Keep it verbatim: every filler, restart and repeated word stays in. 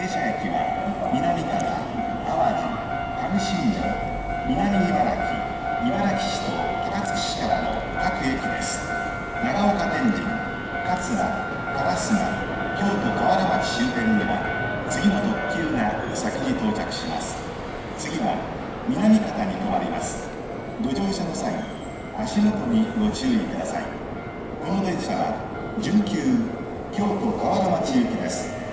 車駅は南から淡路、上新庄、南茨城、茨城市と高槻市からの各駅です。長岡天神、桂、烏丸、京都河原町終点では次の特急が先に到着します。次は南方に停まります。ご乗車の際、足元にご注意ください。この電車は準急京都河原町行きです。